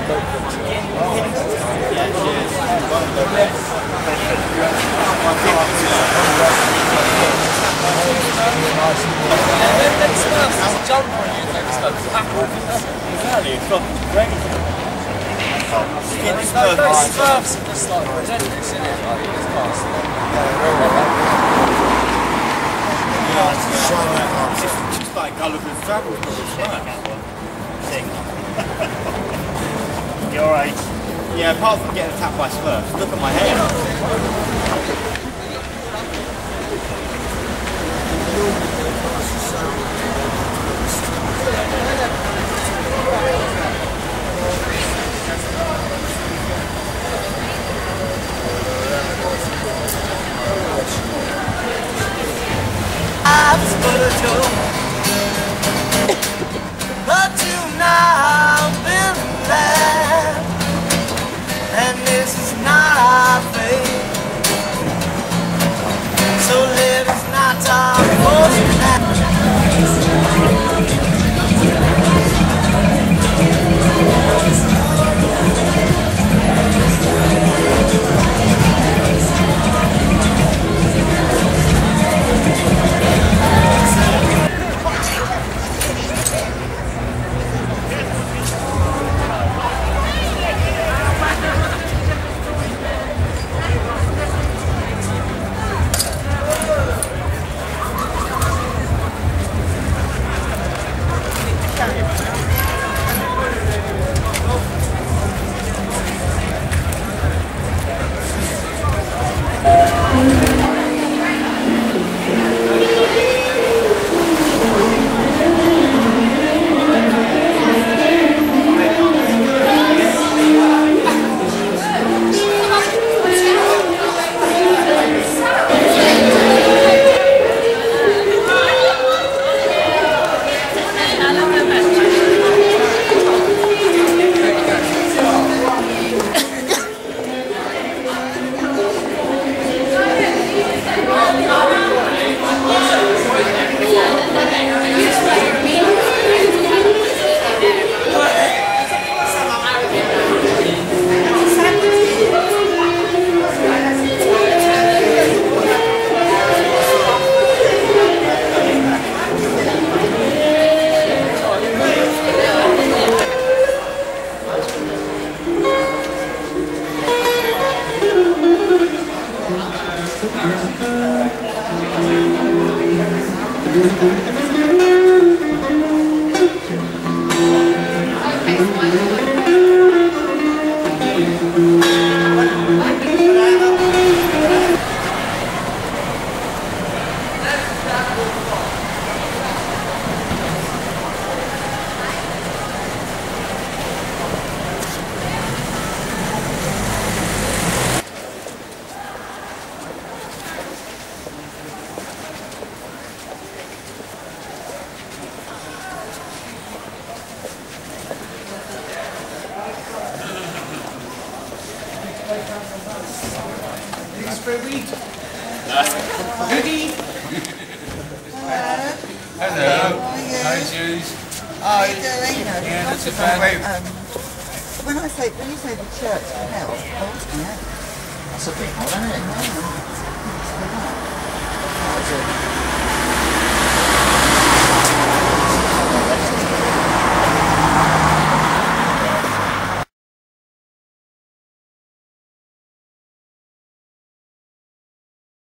Jump on you and stuff. Exactly, it's got great. Those Smurfs are just like relentless, isn't it? Like, it's past. It's just like Gulliver's Travels for the Smurfs. You alright? Yeah, apart from getting attacked by Smurfs, look at my hair. But you now been there, and this is not our fate. So let us not talk for Hello. Hi, Jules. How are you doing? Yeah, not too bad. When you say the church help, yeah. That's a big one, isn't it?